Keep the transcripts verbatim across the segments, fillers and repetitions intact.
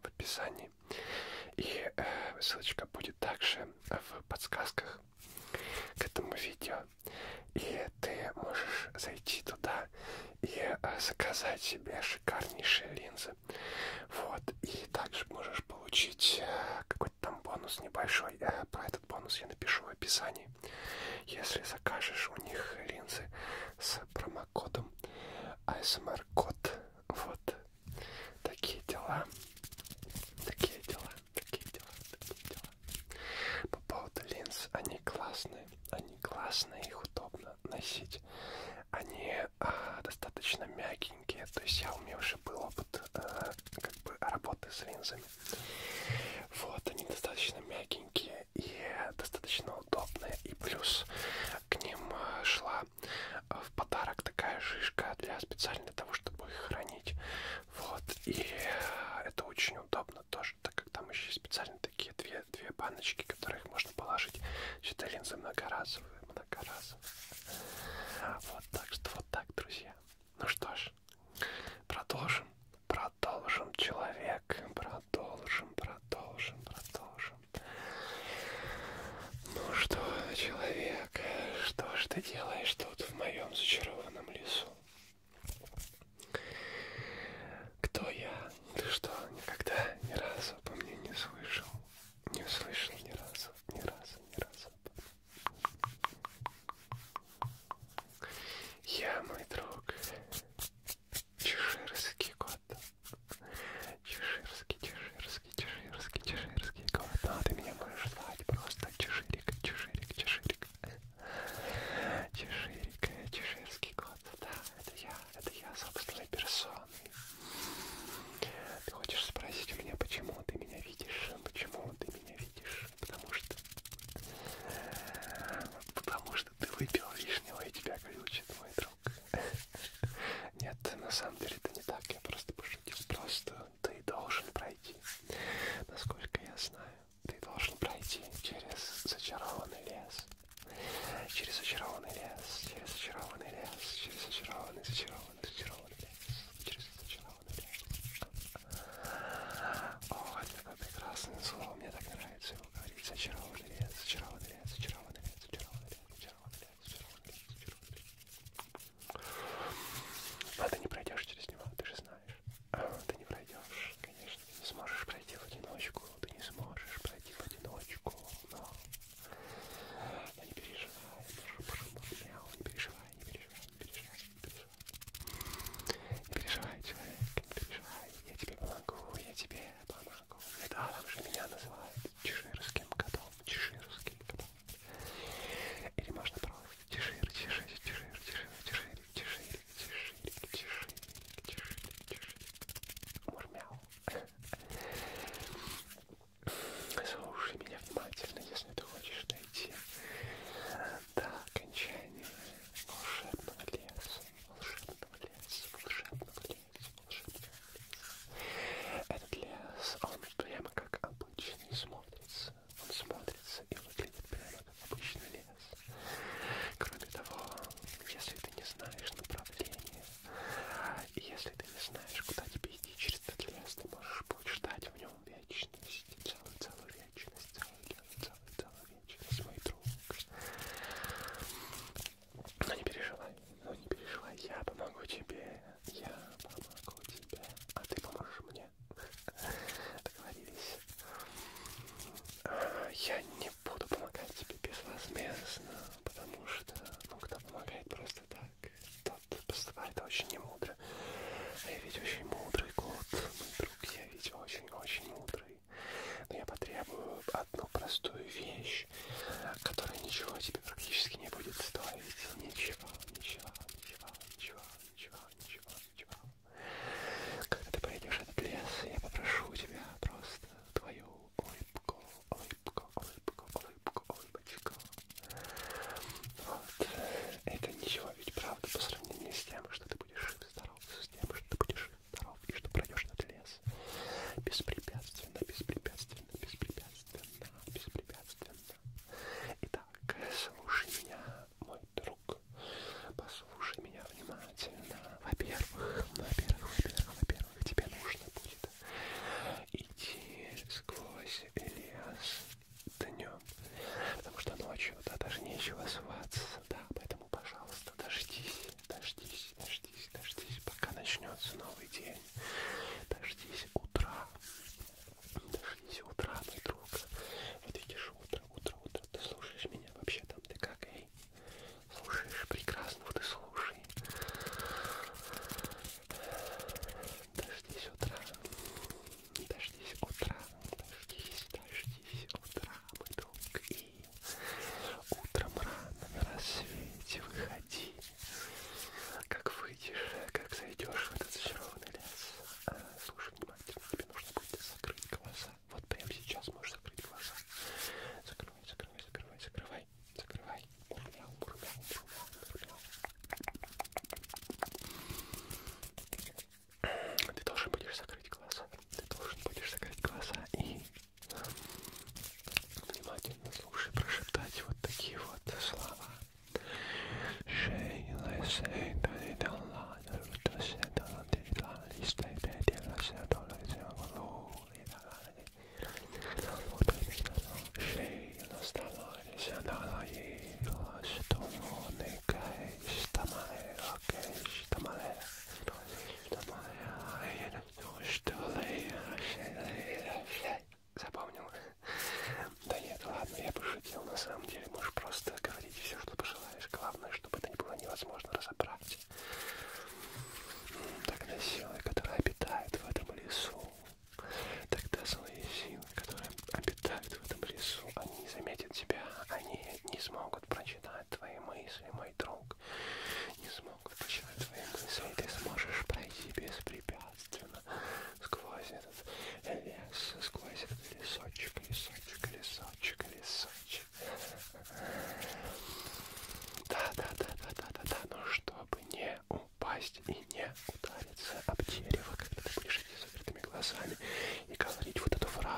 в описании. И э, ссылочка будет также в подсказках к этому видео. И ты можешь зайти туда и э, заказать себе шикарнейшие линзы. Вот. И также можешь получить э, какой-то там бонус небольшой. Э, про этот бонус я напишу в описании. Если закажешь у них линзы с промокодом эй эс эм ар-код. Вот. Такие дела. Такие дела. Такие дела. Такие дела. По поводу линз, они классные. Они классные, их удобно носить. Они а, достаточно мягенькие. То есть я, у меня уже был опыт а, как бы работы с линзами. Вот, они достаточно мягенькие и достаточно удобные. И плюс к ним а, шла а, в подарок такая шишка для специально для того, чтобы их хранить. Вот, и а, это очень удобно тоже, так как там еще специально такие две, две баночки, которых можно положить. Что-то линзы многоразовые, многоразовые. Вот так что вот так, друзья. Ну что ж, продолжим. Продолжим, человек. Продолжим, продолжим, продолжим. Ну что, человек, что ж ты делаешь тут в моем зачарованном лесу? Кто я? Ты что, никогда ни разу обо мне не слышал? Не слышал ни разу, ни разу, ни разу. Я мой друг. Чеширский кот. Чеширский, чеширский, чеширский, чеширский кот. Ну, ты меня можешь звать просто Чеширик, Чеширик, Чеширик. Чеширик, чеширский кот. Да, это я, это я собственной персоной. Ты хочешь спросить у меня, почему ты меня видишь? Почему ты меня видишь? Потому что... Потому что ты выпил лишнего, и тебя глючит, мой друг. Нет, на самом деле это не так, я просто пошутил. Просто ты должен пройти. Насколько я знаю, ты должен пройти через зачарованный лес. Через зачарованный лес, через зачарованный лес, через зачарованный, зачарованный, зачарованный лес, через зачарованный лес. О, это такое прекрасное слово, мне так нравится его говорить. Зачарованный лес, зачарованный лес, зачарованный лес, зачарованный лес, зачарованный лес, зачарованный лес, зачарованный лес. Но ты не пройдешь через него, ты же знаешь. А, ты не пройдешь, конечно, ты не сможешь пройти в одиночку, ты не сможешь пройти в одиночку, но... Но не переживай, мяу, не переживай, не переживай, не переживай, не переживай. Не переживай, человек, не переживай, я тебе помогу, я тебе помогу. Это там же меня называют чеширским котом, чеширским котом. Или можно просто чешир, чешир, чешир, чешир, чешир, чешир, чешир, чешир, чешир, чешир. Мурмяу. Слушай меня внимательно, если ты хочешь найти до окончания волшебного леса, волшебного леса, волшебного леса, волшебного леса. Этот лес, он прямо как обычный смотрится. Он смотрится и выглядит прямо как обычный лес. Кроме того, если ты не знаешь направления, и если ты не знаешь, куда тебе идти через этот лес, ты можешь ждать в нем вечность, целую-целую вечность, целую-целую-целую вечность, мой друг. Но не переживай, но не переживай, я помогу тебе, я помогу тебе, а ты поможешь мне. Договорились? Я не буду помогать тебе безвозмездно, потому что, ну, кто помогает просто так, тот поступает очень немудро. А я ведь очень мудрый кот, мой друг, я ведь очень-очень мудрый. Но я потребую одну простую вещь, которая ничего тебе практически не будет стоить. Ничего, ничего, ничего, ничего, ничего, ничего, ничего. Когда ты пройдешь этот лес, я попрошу тебя просто твою улыбку, улыбку, улыбку, улыбку, улыбочку. Вот. Это ничего ведь правда по сравнению с тем, что ты будешь жив-здоров, с тем, что ты будешь жив-здоров и что пройдешь этот лес. Беспрепятственно, беспрепятственно, беспрепятственно, беспрепятственно. Итак, слушай меня, мой друг.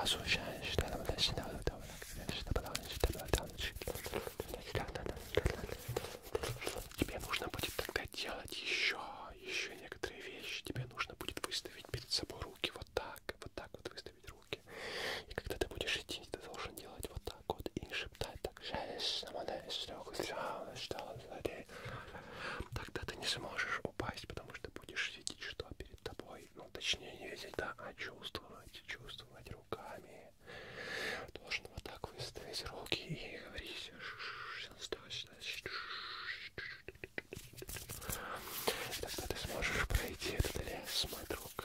Тебе нужно будет тогда делать еще, еще некоторые вещи. Тебе нужно будет выставить перед собой руки вот так, вот так вот выставить руки. И когда ты будешь идти, ты должен делать вот так вот и шептать так. Тогда ты не сможешь упасть, потому что будешь видеть, что перед тобой, ну точнее не видеть, да, а чувствовать, чувствовать руками. Должен вот так выставить руки и говорить. Тогда ты сможешь пройти этот лес, мой друг.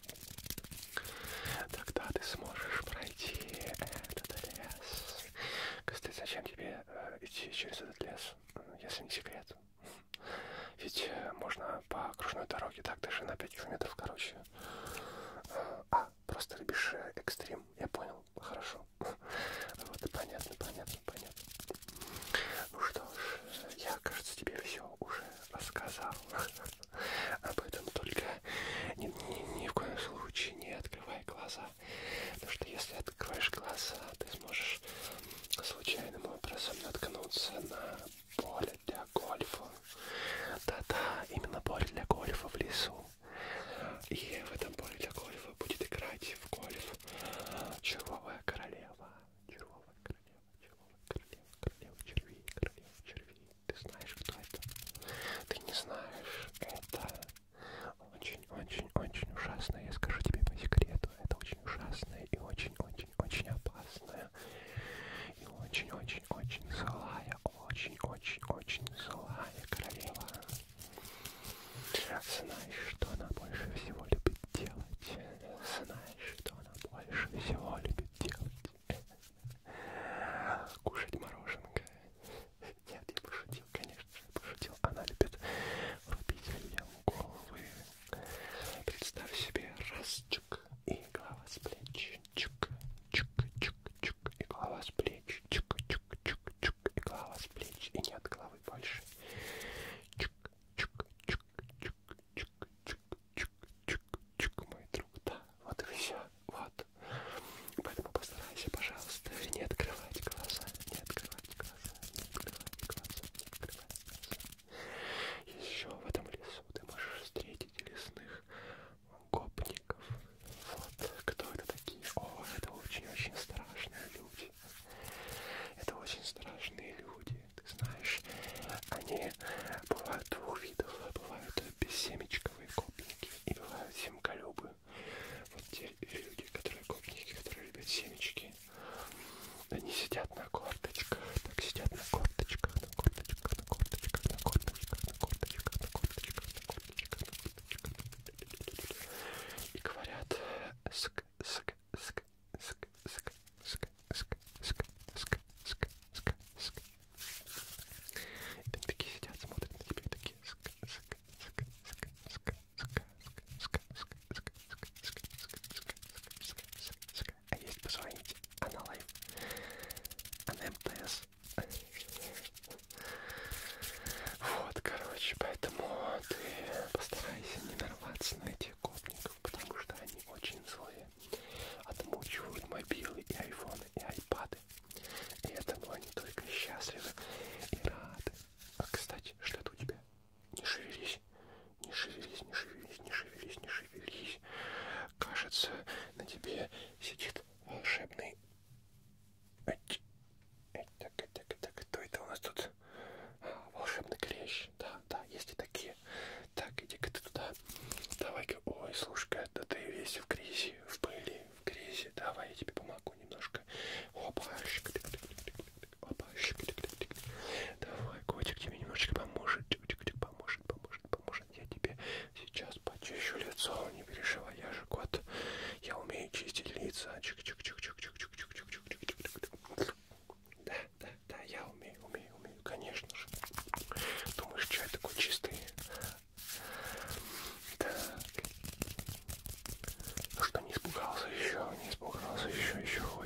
Тогда ты сможешь пройти этот лес. Кстати, зачем тебе э, идти через этот лес, если не секрет? Ведь э, можно по окружной дороге, так даже на пять километров, короче. А, просто любишь экстрим, я понял, хорошо. Вот, понятно, понятно, понятно. Ну что ж, я, кажется, тебе все уже рассказал. Об этом только ни, ни, ни в коем случае не открывай глаза. Потому что если откроешь глаза, ты сможешь случайным образом наткнуться на поле для гольфа. Да-да, именно поле для гольфа в лесу. И в этом поле для гольфа будет играть в гольф червовая королева. Червовая королева, червовая королева, королева червей, королева червей. Ты знаешь, кто это? Ты не знаешь. Это очень-очень-очень ужасно. Я скажу тебе по секрету. Это очень ужасная и очень-очень-очень опасная. И очень-очень-очень злая. Очень-очень-очень злая королева. Знаешь, что она больше всего любит делать? Знаешь, что она больше всего любит делать? Кушать мороженое. Нет, я пошутил, конечно же, пошутил. Она любит рубить людям головы. Представь себе, раз, чук, и голова с плеч. Чук, чук, чук, чук, и голова с плеч. Чук, чук, чук, чук, и голова с плеч. И нет головы больше. Чук, чук, чук, чук, чук, чук, чук, чук, чук, мой друг, да, вот и все, вот. Поэтому постарайся, пожалуйста, не открывать глаза, не открывать глаза, не открывать глаза, не открывать глаза. Еще в этом лесу ты можешь встретить лесных гопников. Вот, кто это такие? О, это очень-очень страшные люди. Это очень страшные люди, ты знаешь, они бывают двух видов, бывают бессемечковые гопники и бывают семколюбы. Вот те люди, которые гопники, которые любят семечки, они сидят на корточках, так сидят на корточках, на корточках, на корточках, на корточках, на корточках, на корточках, на корточках, на корточках, и говорят ск, ск, ск, ск, ск, ск, ск, ск, ск, ск, ск, ск. И там такие сидят, смотрят на тебя и такие ск, ск, ск, ск, ск, ск, ск, ск, ск, ск, ск, ск. А есть позвоните, а на лайв, а на МТС. Вот, короче, поэтому ты постарайся не нарваться на этих гопников, потому что они очень злые. Отмучивают мобилы и айфоны, и айпады. И этому они только счастливы и рады. А, кстати, что это у тебя? Не шевелись, не шевелись, не шевелись, не шевелись, не шевелись. Кажется, на тебе сидит волшебный... Так, так, так, кто это у нас тут? А, волшебный клещ. Да, да, есть и такие. Так, иди-ка ты туда. Давай-ка, ой, слушай-ка, да ты весь в грязи, в пыли, в грязи. Давай, я тебе помогу немножко. Опа, опа, давай, котик тебе немножечко поможет. Поможет, поможет, поможет. Я тебе сейчас почищу лицо, не переживай, я же кот. Я умею чистить лица. Чик-чик-чик-чик-чик-чик-чик-чик-чик-чик. Да, да, да, я умею, умею, умею, конечно же. Думаешь, что я такой чистый? Так. Ну что, не испугался еще, не испугался еще, еще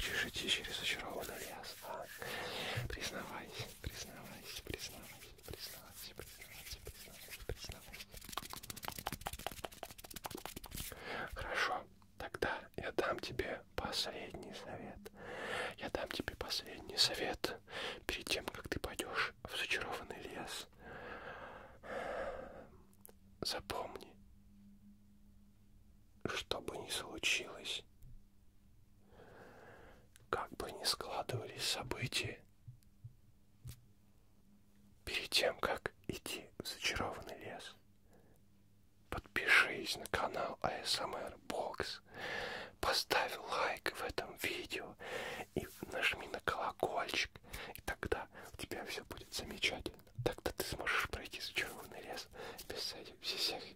последний совет. Я дам тебе последний совет перед тем, как ты пойдешь в зачарованный лес. Запомни, что бы ни случилось, как бы ни складывались события, перед тем, как идти в зачарованный лес, подпишись на канал а эс эм эр Box, поставь лайк в этом видео и нажми на колокольчик, и тогда у тебя все будет замечательно. Тогда ты сможешь пройти зачарованный лес без всех